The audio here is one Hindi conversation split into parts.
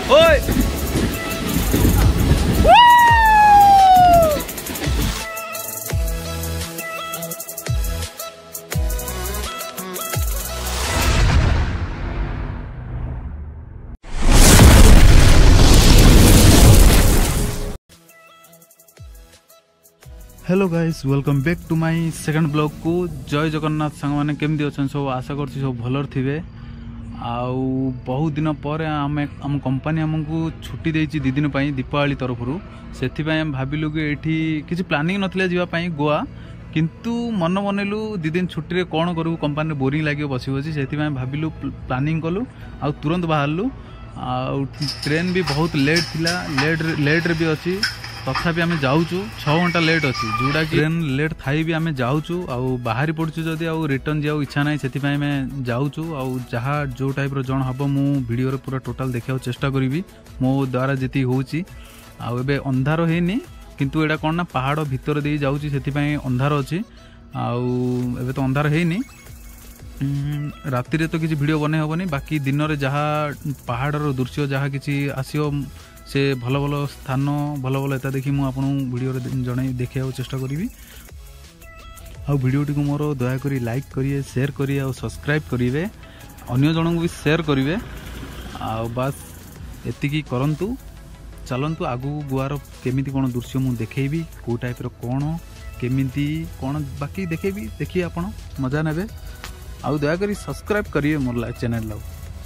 ओए hello guys welcome back to my second blog को। जय जगन्नाथ सांग मैंने केमती अच्छा सब आशा कर सब भलर थे। आउ बहुत दिन पर आम कंपनी आमको छुट्टी देती 2 दिन दीपावली तरफ से भाविलु कि ये किसी प्लानिंग नथिला जावाई गोवा किंतु मन मनइलु 2 दिन छुट्टी रे कौन करूँ कंपनी बोरिंग लगे बसी बसी से भाविलु प्लानिंग कलु आ तुरंत बाहरलु। ट्रेन भी बहुत लेट थिला लेट रे भी अच्छी तथापि आम जाऊँ 6 घंटा लेट अच्छी जोड़ा कि ट्रेन लेट थाई भी आम जाऊँ आउ बाहरी पड़ू जदि आउ रिटर्न जाऊ इच्छा ना से जाऊँ आउ जहाँ जो टाइप जन हम मु वीडियो पूरा टोटाल देखा चेष्टा करी मो द्वारा जी होची। आउ अंधार होनी किंतु एटा कौन ना पहाड़ भितर दे जाऊँगी से अंधार अच्छी आउ एबे तो अंधार होनी राति तो किसी वीडियो बने हेनी बाकी दिन में जहाँ पहाड़र दृश्य जहाँ किसी आसो से भल भल स्थान भल भल एता देखी मुझे वीडियो जन देखा चेष्टा करी। आ वीडियोटी को मोर दयाकोरी लाइक करिए शेयर करिए और सब्सक्राइब करेंगे अन्य जन को भी शेयर करेंगे। आ बास एतिकी करंतु चलतु आगू गोवार केमिति कौन दृश्य मुझे देखेबी कौ टाइप कौन केमिति कौन बाकी देखेबी देखिए आपण मजा नेबे। आ दयाकोरी सब्सक्राइब करिए मोर चैनल ला।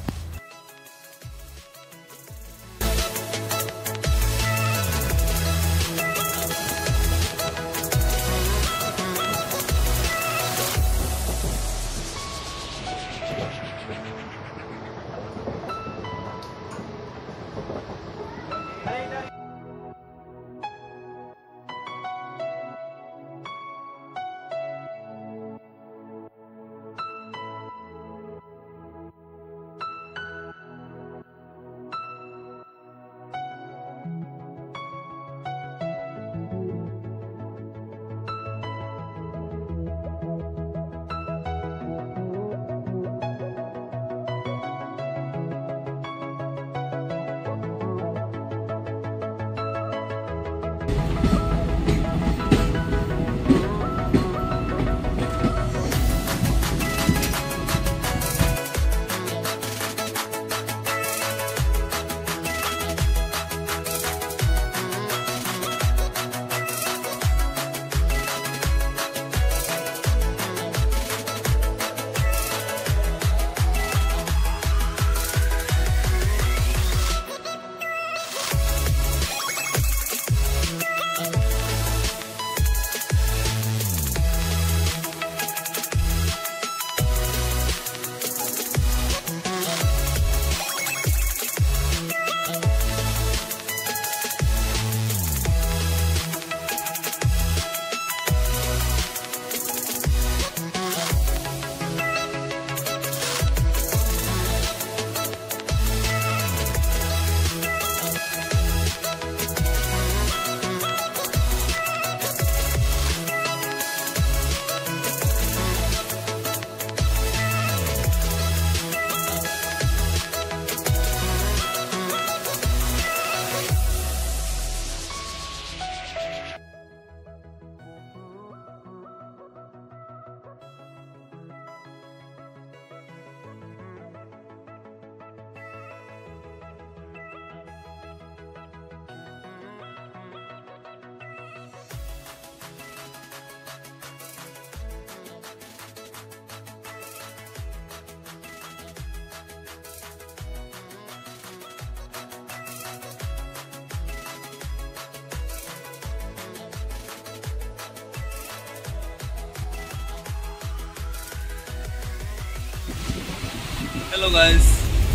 हेलो गाइस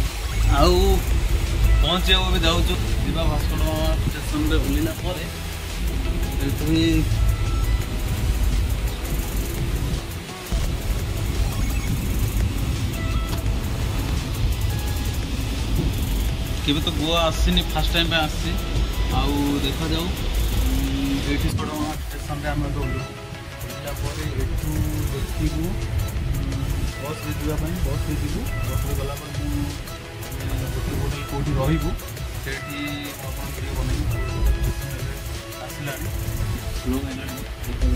आउ पहुँचे जाऊँ जीवा भास्कर स्टेशन में ओल्ला केबे तो गोवा आसनी फास्ट टाइम आसी आउ देखा जाऊ ये स्टेशन में आम ओल्ला देखू बस रे जावाई बस रे जीवु बस रे गला पर गोटे होटल कोठी रहिबु सेठी अपन वीडियो बनेई आसिलानी लोग आइलानी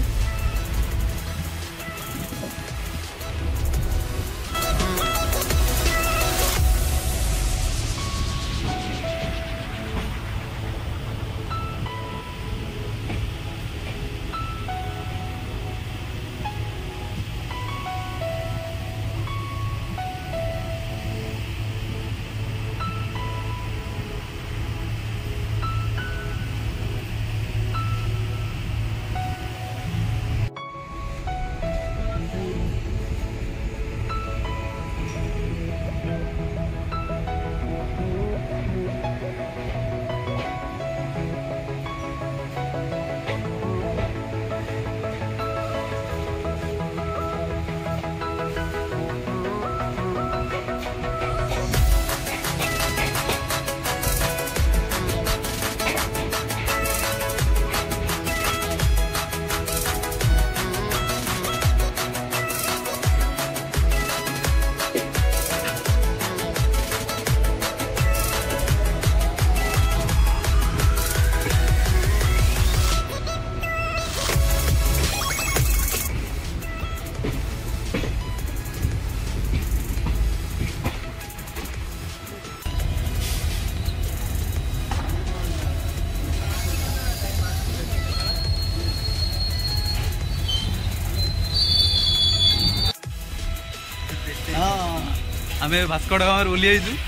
हमें भास्कर में ओली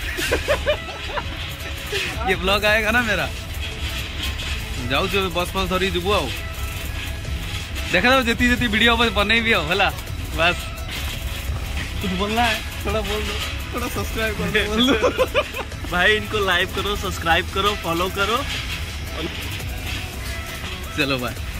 ये ब्लॉग आएगा ना मेरा जाऊ बस बस धरी जीवु आ देखा जाओ जी जी वीडियो बनईबी है बस कुछ बोलना है थोड़ा बोल दो थोड़ा सब्सक्राइब कर दो बोल दो भाई इनको लाइक करो सब्सक्राइब करो फॉलो करो चलो भाई।